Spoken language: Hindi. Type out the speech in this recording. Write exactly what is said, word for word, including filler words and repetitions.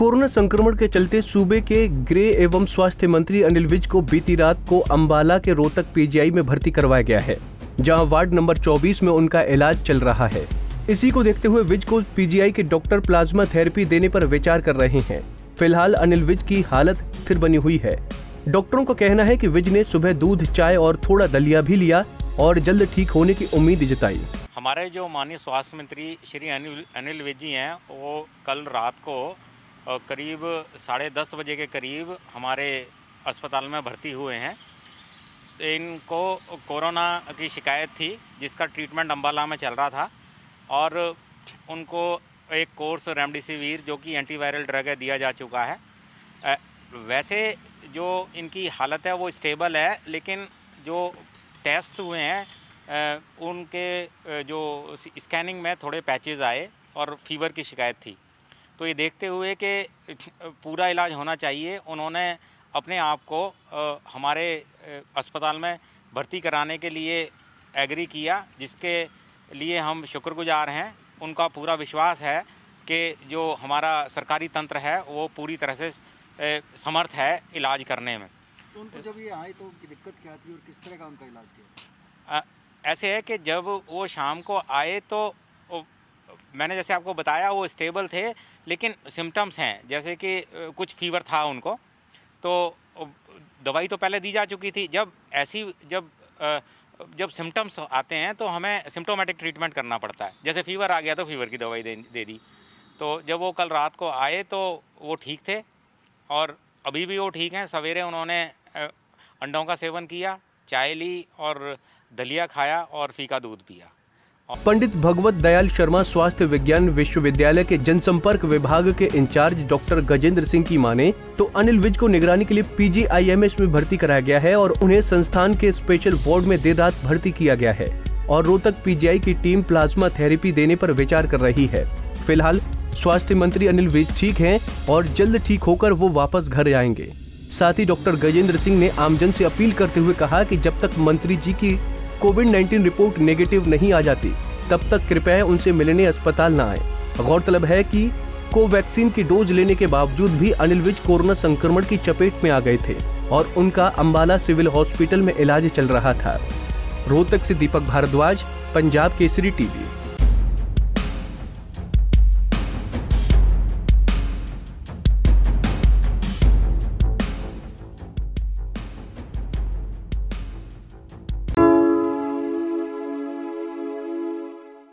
कोरोना संक्रमण के चलते सूबे के गृह एवं स्वास्थ्य मंत्री अनिल विज को बीती रात को अंबाला के रोहतक पीजीआई में भर्ती करवाया गया है, जहां वार्ड नंबर चौबीस में उनका इलाज चल रहा है। इसी को देखते हुए विज को पीजीआई के डॉक्टर प्लाज्मा थेरेपी देने पर विचार कर रहे हैं। फिलहाल अनिल विज की हालत स्थिर बनी हुई है। डॉक्टरों का कहना है कि विज ने सुबह दूध, चाय और थोड़ा दलिया भी लिया और जल्द ठीक होने की उम्मीद जताई। हमारे जो माननीय स्वास्थ्य मंत्री श्री अनिल अनिल विज जी हैं, वो कल रात को करीब साढ़े दस बजे के करीब हमारे अस्पताल में भर्ती हुए हैं। इनको कोरोना की शिकायत थी, जिसका ट्रीटमेंट अंबाला में चल रहा था और उनको एक कोर्स रेमडेसिविर जो कि एंटीवायरल ड्रग है दिया जा चुका है। वैसे जो इनकी हालत है वो स्टेबल है, लेकिन जो टेस्ट हुए हैं उनके जो स्कैनिंग में थोड़े पैचेस आए और फीवर की शिकायत थी। तो ये देखते हुए कि पूरा इलाज होना चाहिए, उन्होंने अपने आप को हमारे अस्पताल में भर्ती कराने के लिए एग्री किया, जिसके लिए हम शुक्रगुजार हैं। उनका पूरा विश्वास है कि जो हमारा सरकारी तंत्र है वो पूरी तरह से समर्थ है इलाज करने में। तो उनको जब ये आए तो उनकी दिक्कत क्या थी और किस तरह का उनका इलाज किया? ऐसे है कि जब वो शाम को आए तो मैंने जैसे आपको बताया वो स्टेबल थे, लेकिन सिम्टम्स हैं जैसे कि कुछ फीवर था उनको, तो दवाई तो पहले दी जा चुकी थी। जब ऐसी जब जब सिम्टम्स आते हैं तो हमें सिम्टोमेटिक ट्रीटमेंट करना पड़ता है। जैसे फीवर आ गया तो फीवर की दवाई दे, दे दी। तो जब वो कल रात को आए तो वो ठीक थे और अभी भी वो ठीक हैं। सवेरे उन्होंने अंडों का सेवन किया, चाय ली और दलिया खाया और फीका दूध पिया। पंडित भगवत दयाल शर्मा स्वास्थ्य विज्ञान विश्वविद्यालय के जनसंपर्क विभाग के इंचार्ज डॉक्टर गजेंद्र सिंह की माने तो अनिल विज को निगरानी के लिए पीजीआईएमएस में भर्ती कराया गया है और उन्हें संस्थान के स्पेशल वार्ड में देर रात भर्ती किया गया है और रोहतक पीजीआई की टीम प्लाज्मा थेरेपी देने पर विचार कर रही है। फिलहाल स्वास्थ्य मंत्री अनिल विज ठीक हैं और जल्द ठीक होकर वो वापस घर जाएंगे। साथ ही डॉक्टर गजेंद्र सिंह ने आमजन से अपील करते हुए कहा कि जब तक मंत्री जी की कोविड नाइन्टीन रिपोर्ट नेगेटिव नहीं आ जाती तब तक कृपया उनसे मिलने अस्पताल न आए। गौरतलब है कि कोवैक्सीन की डोज लेने के बावजूद भी अनिल विज कोरोना संक्रमण की चपेट में आ गए थे और उनका अंबाला सिविल हॉस्पिटल में इलाज चल रहा था। रोहतक से दीपक भारद्वाज, पंजाब केसरी टीवी।